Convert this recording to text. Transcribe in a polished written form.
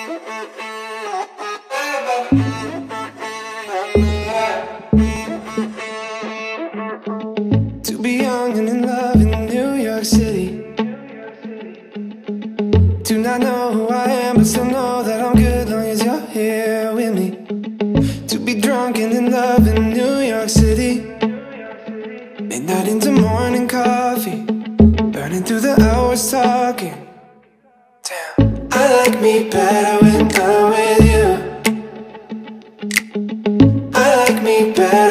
To be young and in love in New York City. Do not know who I am, but still know that I'm good long as you're here with me. To be drunk and in love in New York City. Midnight into morning coffee, burning through the hours talking. Damn, I like me better when I'm with you. I like me better